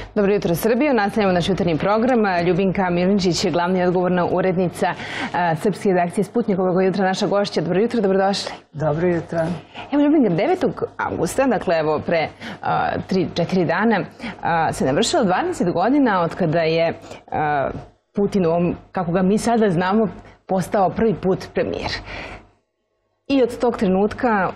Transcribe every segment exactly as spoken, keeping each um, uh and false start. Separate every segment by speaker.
Speaker 1: Dobro jutro Srbijo, nastavljamo naš jutarnji program. Ljubinka Milinčić je glavna i odgovorna urednica srpske redakcije Sputnjik. Ovog jutra naša gošća. Dobro jutro, dobrodošli.
Speaker 2: Dobro jutro.
Speaker 1: Evo Ljubinka, devetog avgusta, dakle evo pre tri četiri dana, se navršilo dvadeset godina od kada je Putin, kako ga mi sada znamo, postao prvi put premijer. I od tog trenutka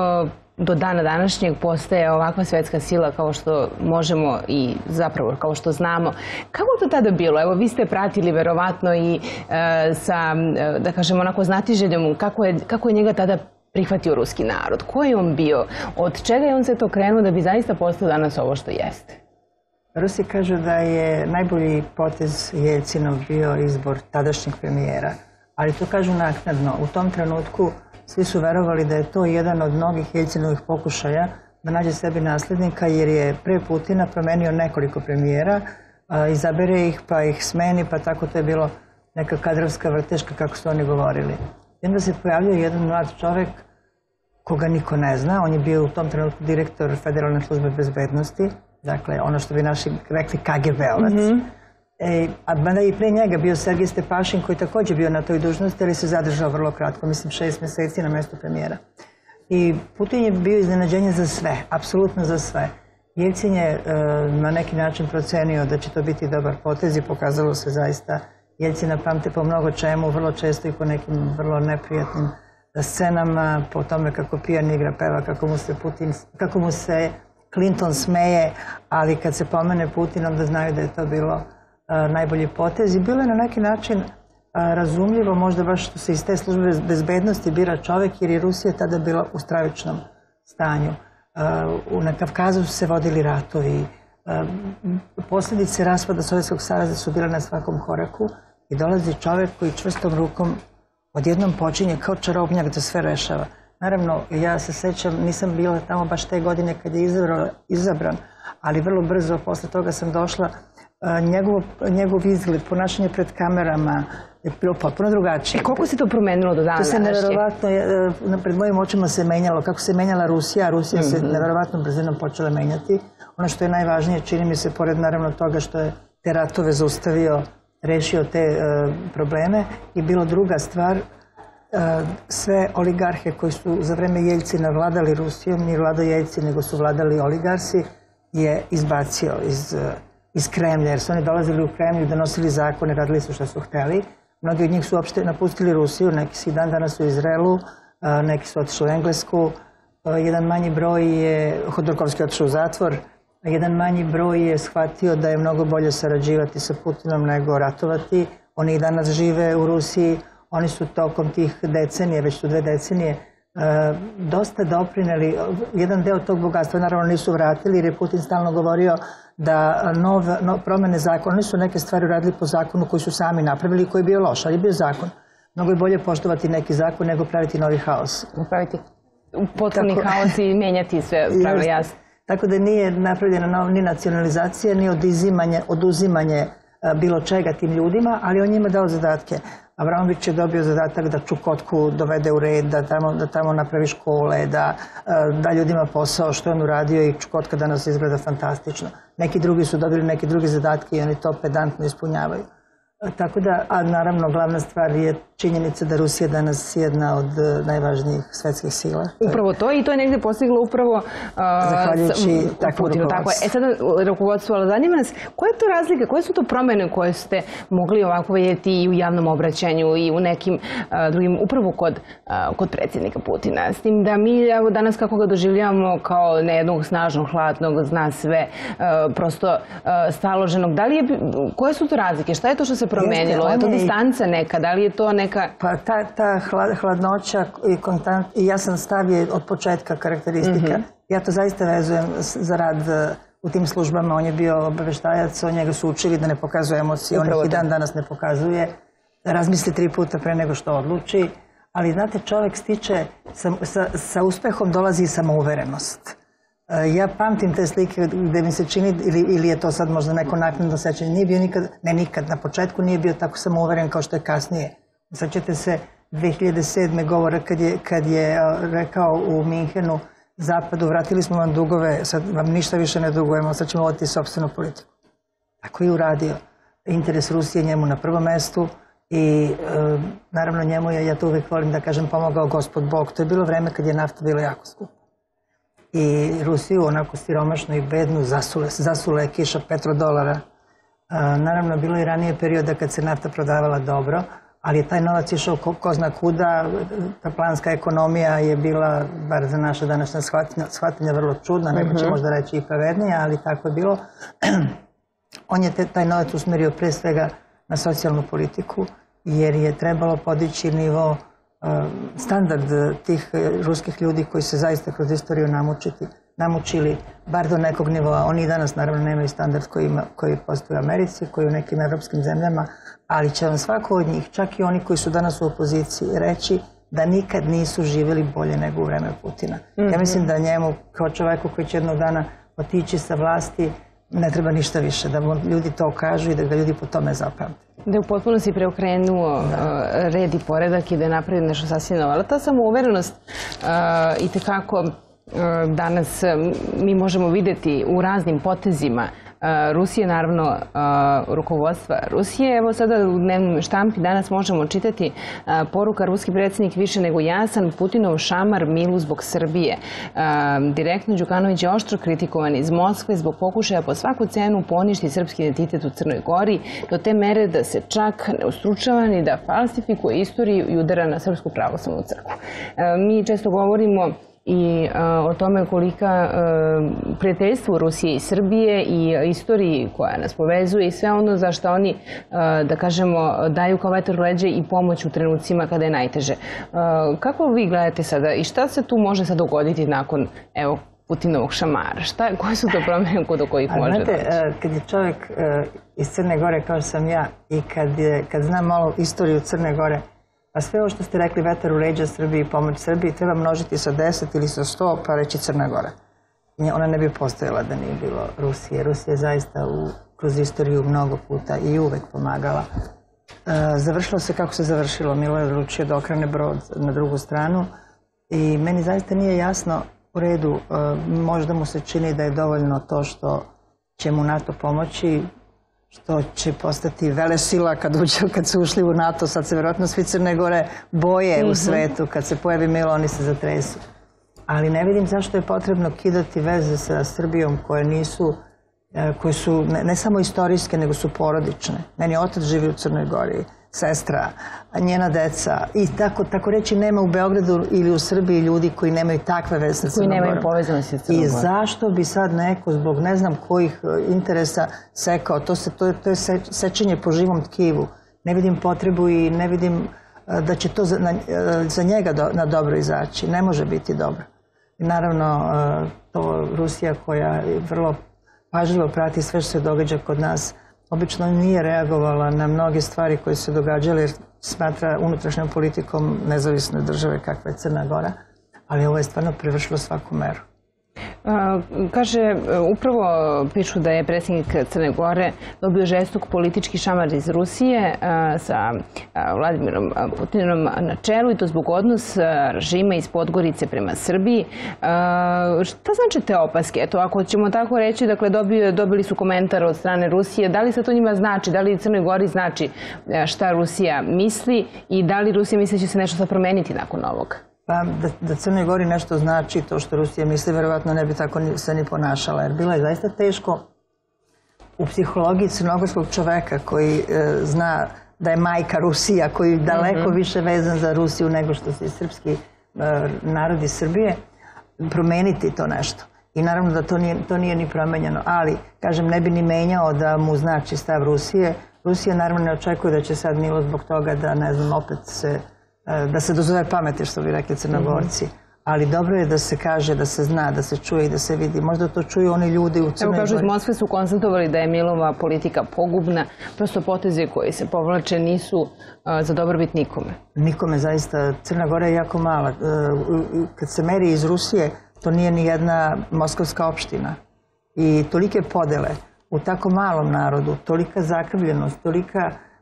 Speaker 1: do dana današnjeg postaje ovakva svetska sila kao što možemo i zapravo kao što znamo. Kako je to tada bilo? Evo, vi ste pratili verovatno i sa, da kažem, onako znatiželjom kako je njega tada prihvatio ruski narod. Ko je on bio? Od čega je on se to krenuo da bi zaista postao danas ovo što jeste?
Speaker 2: Rusi kažu da je najbolji potez Jeljcinov bio izbor tadašnjeg premijera. Ali to kažu naknadno. U tom trenutku svi su verovali da je to jedan od mnogih Jeljcinovih pokušaja da nađe sebi nasljednika, jer je pre Putina promenio nekoliko premijera, izabere ih pa ih smeni, pa tako to je bilo neka kadrovska vrteška, kako su oni govorili. I onda se pojavio jedan mlad čovek koga niko ne zna. On je bio u tom trenutku direktor Federalne službe bezbednosti, dakle ono što bi naši rekli K G B-ovac. A mada i pre njega bio Sergej Stepašin, koji također bio na toj dužnosti, ali se zadržao vrlo kratko, mislim šest mjeseci na mjestu premijera. I Putin je bio iznenađenje za sve, apsolutno za sve. Jeljcin je na neki način procenio da će to biti dobar potez i pokazalo se zaista. Jeljcina pamte po mnogo čemu, vrlo često i po nekim vrlo neprijatnim scenama, po tome kako pijan igra, peva, kako mu se Putin, kako mu se Clinton smeje, ali kad se pomene Putin, onda znaju da je to bilo najbolji potez. I bilo je na neki način razumljivo, možda baš što se iz te službe bezbednosti bira čovjek, jer je Rusija tada bila u stravičnom stanju. Na Kavkazu su se vodili ratovi. Posljedice raspada Sovjetskog saveza su bile na svakom koraku i dolazi čovjek koji čvrstom rukom odjednom počinje kao čarobnjak da sve rešava. Naravno, ja se sećam, nisam bila tamo baš te godine kad je izabran, ali vrlo brzo posle toga sam došla. Njegov izgled, ponašanje pred kamerama je bilo potpuno drugačije.
Speaker 1: E koliko se to promenilo do dana današnjeg?
Speaker 2: To se neverovatno, pred mojim očima se menjalo. Kako se menjala Rusija, a Rusija se neverovatnom brzinom počela menjati. Ono što je najvažnije, čini mi se, pored naravno toga što je te ratove zaustavio, rešio te probleme, i bilo druga stvar, sve oligarhe koji su za vreme Jeljcina vladali Rusijom, nije vladao Jeljcin, nego su vladali oligarsi, je izbacio iz iz Kremlja, jer su oni dolazili u Kremlju, donosili zakone, radili su što su hteli. Mnogi od njih su uopšte napustili Rusiju, neki su i dan danas u Izraelu, neki su otišli u Englesku, jedan manji broj je, Hodorkovski otišao u zatvor, jedan manji broj je shvatio da je mnogo bolje sarađivati sa Putinom nego ratovati. Oni i danas žive u Rusiji, oni su tokom tih decenije, već su dve decenije, dosta doprineli. Jedan deo tog bogatstva naravno nisu vratili, jer je Putin stalno govorio da promene zakona, oni su neke stvari uradili po zakonu koji su sami napravili i koji je bio loš, ali je bio zakon. Mnogo je bolje poštovati neki zakon nego praviti novi haos.
Speaker 1: Praviti potpuni haos i menjati sve pravilo, jasno.
Speaker 2: Tako da nije napravljena ni nacionalizacija, ni oduzimanje bilo čega tim ljudima, ali on njima dao zadatke. Avramović je dobio zadatak da Čukotku dovede u red, da tamo napravi škole, da ljudima posao što je on uradio, i Čukotka danas izgleda fantastično. Neki drugi su dobili neke druge zadatke i oni to pedantno ispunjavaju. Tako da, a naravno glavna stvar je činjenica da Rusija danas je jedna od najvažnijih svetskih sila.
Speaker 1: Upravo to, i to je negdje postiglo upravo
Speaker 2: zahvaljujući takvom rukovodstvu.
Speaker 1: E sada rukovodstvo, ali zanima nas, koje je to razlike, koje su to promjene koje ste mogli ovako vidjeti i u javnom obraćanju i u nekim drugim, upravo kod predsjednika Putina? S tim da mi danas kako ga doživljavamo kao ne jednog snažnog, hladnog, zna sve, prosto staloženog. Da li je, koje su to razlike? Šta je to što se promenilo? Je to distanca neka? Da li je to neka...
Speaker 2: Pa ta hladnoća i jasan stav je od početka karakteristika. Ja to zaista vezujem za rad u tim službama. On je bio obaveštajac, od njega su učili da ne pokazuje emocije. On ih i dan danas ne pokazuje. Razmisli tri puta pre nego što odluči. Ali znate, čovjek stiče, sa uspehom dolazi i samouverenost. Ja pamtim te slike gde mi se čini, ili je to sad možda neko naknadno sećanje, nije bio nikad, ne nikad, na početku nije bio tako samouveren kao što je kasnije. Sećate se dve hiljade sedme govora kad je rekao u Minhenu Zapadu, vratili smo vam dugove, sad vam ništa više ne dugujemo, sad ćemo voditi sopstvenu politiku. Tako je uradio. Interes Rusije njemu na prvom mestu i naravno njemu je, ja to uvijek volim da kažem, pomogao Gospod Bog. To je bilo vreme kad je nafta bila jako skupa. I Rusiju, onako siromašnu i bednu, zasule je kiša petrodolara. Naravno, bilo je ranije perioda kad se nafta prodavala dobro, ali je taj novac išao ko zna kuda. Ta planska ekonomija je bila, bar za naše današnje shvatanja, vrlo čudna, neko će možda reći i pravednija, ali tako je bilo. On je taj novac usmerio pre svega na socijalnu politiku, jer je trebalo podići nivo, standard tih ruskih ljudi koji se zaista kroz istoriju namučili, bar do nekog nivoa. Oni i danas naravno nemaju standard koji postoji u Americi, koji u nekim evropskim zemljama, ali će vam svako od njih, čak i oni koji su danas u opoziciji, reći da nikad nisu živjeli bolje nego u vreme Putina. Ja mislim da njemu, kao čoveku koji će jednog dana otići sa vlasti, ne treba ništa više, da ljudi to kažu i da ga ljudi po tome zapamte.
Speaker 1: Da je u potpunosti preokrenuo red i poredak i da je napravio nešto sasvim novo. Ali ta samouverenost i tekako danas mi možemo vidjeti u raznim potezima Rusije, naravno rukovodstva Rusije. Evo sada u dnevnom štampi danas možemo čitati poruka: ruski predsjednik više nego jasan, Putinov šamar milu zbog Srbije. Direktno Đukanović je oštro kritikovan iz Moskve zbog pokušaja po svaku cenu poništi srpski identitet u Crnoj Gori, do te mere da se čak ne ustručava ni da falsifikuje istoriju i udara na Srpsku pravoslavnu crkvu. Mi često govorimo i o tome kolika prijateljstvo Rusije i Srbije i istoriji koja nas povezuje i sve ono za što oni, da kažemo, daju kao vetar u leđe i pomoć u trenucima kada je najteže. Kako vi gledate sada i šta se tu može sad dogoditi nakon, evo, Putinovog šamara? Koje su to promjene do kojih može doći?
Speaker 2: Znate, kad je čovjek iz Crne Gore kao sam ja i kad znam malo istoriju Crne Gore, a sve ovo što ste rekli, vetar u leđa Srbiji i pomoć Srbiji, treba množiti sa deset ili sa sto, pa reći Crna Gora. Ona ne bi postojala da nije bilo Rusije. Rusija je zaista kroz istoriju mnogo puta i uvek pomagala. Završilo se kako se završilo. Milo je odlučio da okrene brod na drugu stranu i meni zaista nije jasno, u redu, možda mu se čini da je dovoljno to što će mu NATO pomoći, što će postati velesila kad su ušli u NATO. Sad se vjerojatno svi Crne Gore boje u svetu. Kad se pojavi Milo, oni se zatresu. Ali ne vidim zašto je potrebno kidati veze sa Srbijom koje nisu, koje su ne samo istorijske, nego su porodične. Meni otac živi u Crnoj Gori, sestra, njena deca i tako reći nema u Beogradu ili u Srbiji ljudi koji nemaju takve veze sa Crnom Gorom.
Speaker 1: Koji nemaju povezanosti sa Crnom Gorom.
Speaker 2: I zašto bi sad neko zbog ne znam kojih interesa sekao, to je sečenje po živom tkivu. Ne vidim potrebu i ne vidim da će to za njega na dobro izaći. Ne može biti dobro. I naravno, to Rusija koja vrlo pažljivo prati sve što se događa kod nas, obično nije reagovala na mnoge stvari koje se događale jer smatra unutrašnjom politikom nezavisne države kakva je Crna Gora, ali ovo je stvarno prevršilo svaku meru.
Speaker 1: Kaže, upravo pišu da je predsjednik Crne Gore dobio žestok politički šamar iz Rusije sa Vladimirom Putinom na čelu i to zbog odnosa režima iz Podgorice prema Srbiji. Šta znači te opaske? Eto, ako ćemo tako reći, dakle, dobili su komentar od strane Rusije. Da li se to njima znači? Da li Crnoj Gori znači šta Rusija misli i da li Rusija misli da će se nešto sad promeniti nakon ovoga?
Speaker 2: Pa da Crnoj Gori nešto znači to što Rusija misli, verovatno ne bi tako se ni ponašala. Jer bilo je zaista teško u psihologiji crnogorskog čoveka koji zna da je majka Rusija, koji je daleko više vezan za Rusiju nego što se srpski narod iz Srbije, promeniti to nešto. I naravno da to nije ni promenjeno. Ali, kažem, ne bi ni menjao da mu znači stav Rusije. Rusija naravno ne očekuje da će sad Milo zbog toga da, ne znam, opet se da se dozove pameti, što bi rekli Crnogorci. Ali dobro je da se kaže, da se zna, da se čuje i da se vidi. Možda to čuju oni ljudi u Crnoj Gori.
Speaker 1: Evo, kažu, iz Moskve su konstatovali da je Milova politika pogubna. Prosto poteze koji se povlače nisu za dobrobit nikome.
Speaker 2: Nikome, zaista. Crna Gora je jako mala. Kad se meri iz Rusije, to nije ni jedna moskovska opština. I tolike podele u tako malom narodu, tolika zakrvljenost, tolika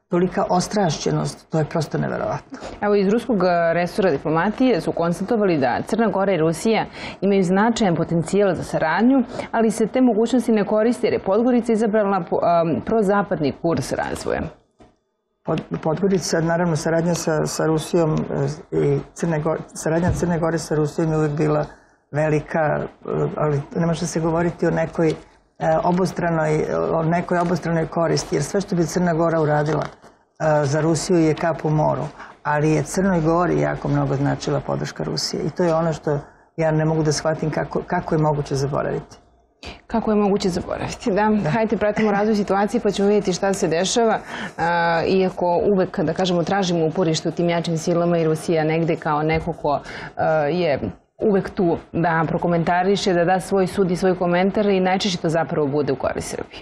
Speaker 2: tolika ostrašćenost, to je prosto neverovatno.
Speaker 1: Evo, iz ruskog resora diplomatije su konstatovali da Crna Gora i Rusija imaju značajan potencijal za saradnju, ali se te mogućnosti ne koriste jer je Podgorica izabrala prozapadni kurs razvoja.
Speaker 2: Podgorica, naravno, saradnja sa, sa Rusijom i Crne Gore, saradnja Crne Gore sa Rusijom je uvijek bila velika, ali ne može se govoriti o nekoj obostranoj, o nekoj obostranoj koristi, jer sve što bi Crna Gora uradila za Rusiju je kap u moru, ali je Crnoj Gori jako mnogo značila podrška Rusije i to je ono što ja ne mogu da shvatim kako, kako je moguće zaboraviti.
Speaker 1: Kako je moguće zaboraviti? Da, hajde pratimo razvoj situacije pa ćemo vidjeti šta se dešava. Iako uvek, da kažemo, tražimo uporište u tim jačim silama i Rusija negde kao neko ko je uvek tu da prokomentariše, da da svoj sud i svoj komentar i najčešće to zapravo bude u korist Srbije.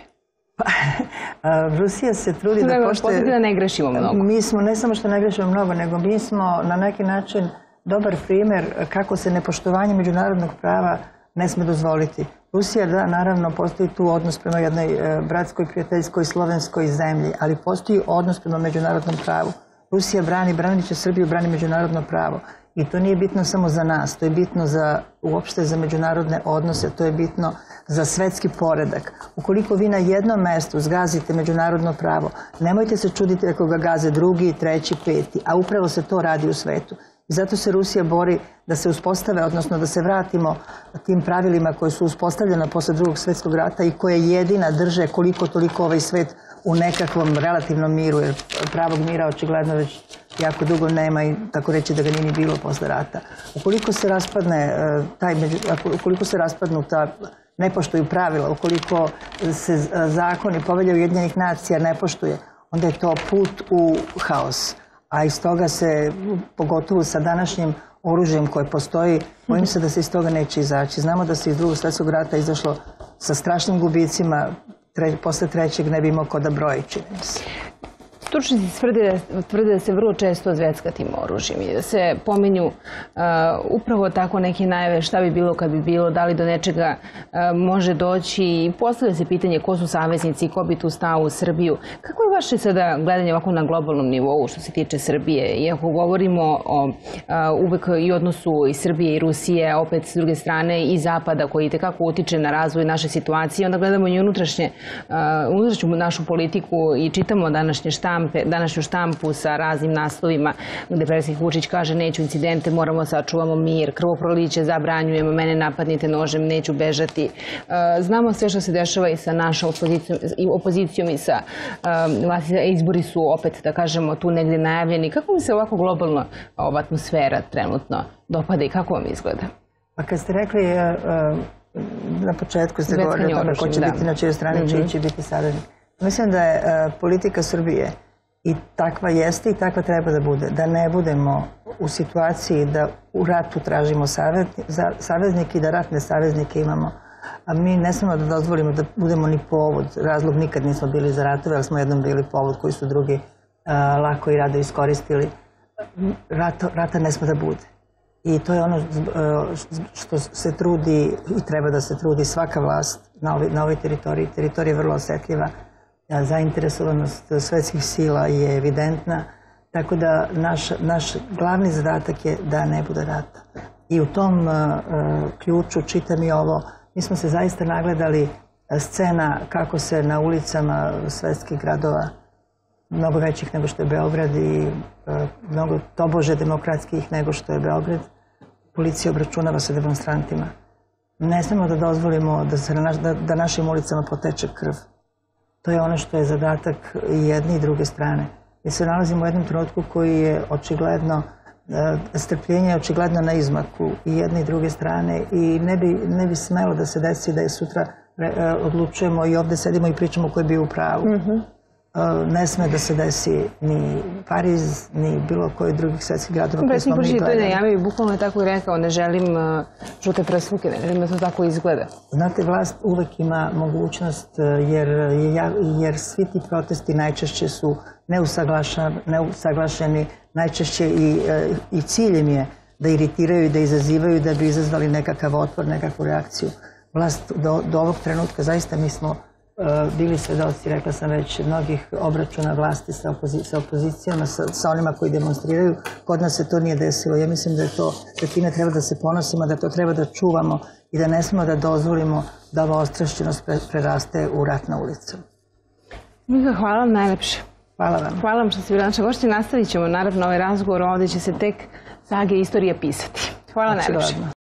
Speaker 2: Rusija se trudi da poštuje...
Speaker 1: Da ne grešimo mnogo.
Speaker 2: Mi smo, ne samo što ne grešimo mnogo, nego mi smo na neki način dobar primjer kako se nepoštovanje međunarodnog prava ne sme dozvoliti. Rusija, da, naravno, postoji tu odnos prema jednoj bratskoj, prijateljskoj, slovenskoj zemlji, ali postoji odnos prema međunarodnom pravu. Rusija brani, branit će Srbiju, brani međunarodno pravo. I to nije bitno samo za nas, to je bitno za, uopšte za međunarodne odnose, to je bitno za svetski poredak. Ukoliko vi na jednom mestu zgazite međunarodno pravo, nemojte se čuditi ako ga gaze drugi, treći, peti, a upravo se to radi u svetu. I zato se Rusija bori da se uspostave, odnosno da se vratimo tim pravilima koje su uspostavljene posle drugog svjetskog rata i koje jedina drže koliko toliko ovaj svet u nekakvom relativnom miru, jer pravog mira očigledno već jako dugo nema i tako reći da ga nije ni bilo posle rata. Ukoliko se raspadne taj, ukoliko se raspadnu ta, ne poštuju pravila, ukoliko se zakoni Povelje Ujedinjenih nacija ne poštuje, onda je to put u haos. A iz toga se, pogotovo sa današnjim oružjem koje postoji, bojim se da se iz toga neće izaći. Znamo da se iz drugog svjetskog rata izašlo sa strašnim gubicima, tre, posle trećeg ne bi imao ko da broji, čini mi se.
Speaker 1: Stručnjaci tvrde, tvrde da se vrlo često zvecka tim oružjem i da se pominju uh, upravo tako neke najave šta bi bilo kad bi bilo, da li do nečega uh, može doći i postavlja se pitanje ko su saveznici i ko bi tu stao u Srbiju. Kako je vaše sada gledanje ovako na globalnom nivou što se tiče Srbije? I ako govorimo o uh, uvek i odnosu i Srbije i Rusije, opet s druge strane i Zapada koji itekako utiče na razvoj naše situacije, onda gledamo i unutrašnje, uh, unutrašnju našu politiku i čitamo današnje štampe, današnju štampu sa raznim naslovima gdje predsjednik Vučić kaže neću incidente, moramo sačuvamo mir, krvoproliće zabranjujemo, mene napadnite nožem, neću bežati. Znamo sve što se dešava i sa našom opozicijom i, opozicijom i sa um, izbori su opet, da kažemo, tu negdje najavljeni. Kako mi se ovako globalno ova atmosfera trenutno dopada i kako vam izgleda?
Speaker 2: Pa kad ste rekli na početku ste govorili o tome ko će biti na čijoj strani, čiji će biti saveznik. Mislim da je politika Srbije i takva jeste i takva treba da bude. Da ne budemo u situaciji da u ratu tražimo saveznike i da ratne saveznike imamo. A mi ne smemo da dozvolimo da budemo ni povod. Razlog nikad nismo bili za ratove, ali smo jednom bili povod koji su drugi a, lako i rado iskoristili. Rata, rata ne sme da bude. I to je ono što se trudi i treba da se trudi svaka vlast na ovoj, na ovoj teritoriji. Teritorija je vrlo osjetljiva. Zainteresovanost svetskih sila je evidentna, tako da naš, naš glavni zadatak je da ne bude rata. I u tom uh, ključu čitam i ovo. Mi smo se zaista nagledali scena kako se na ulicama svetskih gradova, mnogo većih nego što je Beograd i uh, mnogo tobože demokratskih nego što je Beograd, policija obračunava sa demonstrantima. Ne smemo da dozvolimo da, se na naš, da, da našim ulicama poteče krv. To je ono što je zadatak i jedne i druge strane. Mi se nalazimo u jednom trenutku koji je očigledno, strpljenje je očigledno na izmaku i jedne i druge strane i ne bi, ne bi smelo da se desi da je sutra odlučujemo i ovdje sedimo i pričamo ko je bio u pravu. Mm-hmm. Ne sme da se desi ni Pariz, ni bilo koji drugih svetskih gradova koje smo mi gledali.
Speaker 1: Predsjednik Vučić to je bukvalno je tako i rekao, ne želim uh, žute presluke, ne želim da to tako izgleda.
Speaker 2: Znate, vlast uvek ima mogućnost, jer, jer svi ti protesti najčešće su neusaglašeni, najčešće i, i ciljem je da iritiraju i da izazivaju da bi izazvali nekakav otpor, nekakvu reakciju. Vlast do, do ovog trenutka, zaista mi smo bili svedoci, rekla sam već, mnogih obračuna vlasti sa, opozi sa opozicijama, sa, sa onima koji demonstriraju. Kod nas se to nije desilo. Ja mislim da je to, da time treba da se ponosimo, da to treba da čuvamo i da ne smemo da dozvolimo da ova ostrašćenost pre, preraste u rat na ulicu.
Speaker 1: Mika, hvala vam najlepše.
Speaker 2: Hvala vam.
Speaker 1: Hvala vam što ste bili naša gošća. Nastavit ćemo naravno ovaj razgovor. Ovdje će se tek sage i istorije pisati. Hvala najlepše.